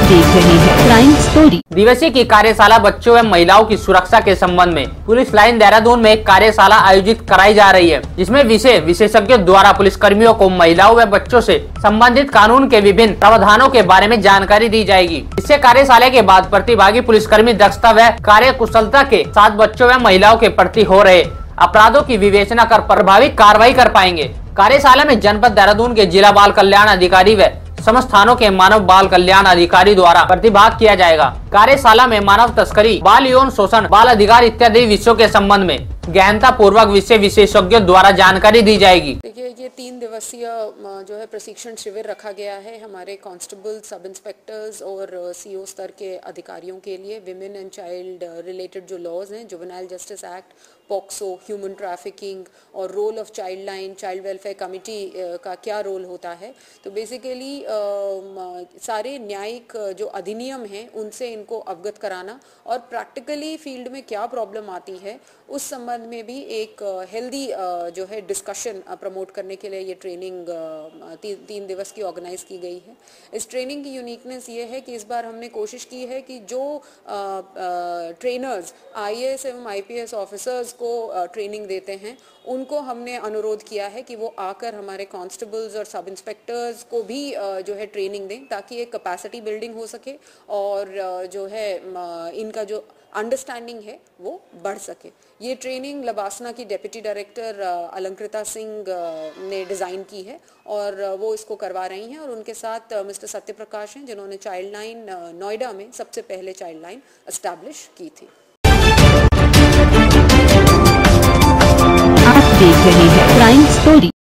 देख रहे हैं क्राइम स्टोरी। दिवसीय की कार्यशाला बच्चों एवं महिलाओं की सुरक्षा के संबंध में पुलिस लाइन देहरादून में एक कार्यशाला आयोजित कराई जा रही है, जिसमें विशेषज्ञों द्वारा पुलिस कर्मियों को महिलाओं व बच्चों से संबंधित कानून के विभिन्न प्रावधानों के बारे में जानकारी दी जाएगी। इससे कार्यशाला के बाद प्रतिभागी पुलिसकर्मी दक्षता व कार्य कुशलता के साथ बच्चों व महिलाओं के प्रति हो रहे अपराधों की विवेचना कर प्रभावी कार्रवाई कर पाएंगे। कार्यशाला में जनपद देहरादून के जिला बाल कल्याण अधिकारी व समस्त थानों के मानव बाल कल्याण अधिकारी द्वारा प्रतिभाग किया जाएगा। कार्यशाला में मानव तस्करी, बाल यौन शोषण, बाल अधिकार इत्यादि विषयों के संबंध में गहनता पूर्वक विषय विशेषज्ञों द्वारा जानकारी दी जाएगी। देखिए, ये 3 दिवसीय जो है प्रशिक्षण शिविर रखा गया है हमारे कांस्टेबल, सब इंस्पेक्टर्स और सीओ स्तर के अधिकारियों के लिए। विमेन एंड चाइल्ड रिलेटेड जो लॉज हैं, juvenile justice act, POCSO, human trafficking और role of child line, child welfare committee का क्या रोल होता है, तो बेसिकली सारे न्यायिक जो अधिनियम हैं उनसे इनको अवगत कराना और प्रैक्टिकली फील्ड में क्या प्रॉब्लम आती है उस संबंध में भी एक हेल्दी जो है डिस्कशन प्रमोट करने के लिए ये ट्रेनिंग 3 दिवस की ऑर्गेनाइज की गई है। इस ट्रेनिंग की यूनिकनेस ये है कि इस बार हमने कोशिश की है कि जो ट्रेनर्स आईएएस एवं आईपीएस ऑफिसर्स को ट्रेनिंग देते हैं उनको हमने अनुरोध किया है कि वो आकर हमारे कांस्टेबल्स और सब इंस्पेक्टर्स को भी जो है ट्रेनिंग दें, ताकि एक कैपेसिटी बिल्डिंग हो सके और जो है इनका जो अंडरस्टैंडिंग है वो बढ़ सके। ये ट्रेनिंग लबासना की डेप्यूटी डायरेक्टर अलंकृता सिंह ने डिज़ाइन की है और वो इसको करवा रही हैं और उनके साथ मिस्टर सत्यप्रकाश हैं, जिन्होंने चाइल्ड लाइन नोएडा में सबसे पहले चाइल्ड लाइन एस्टैब्लिश की थी। आप देख रहे हैं क्राइम स्टोरी।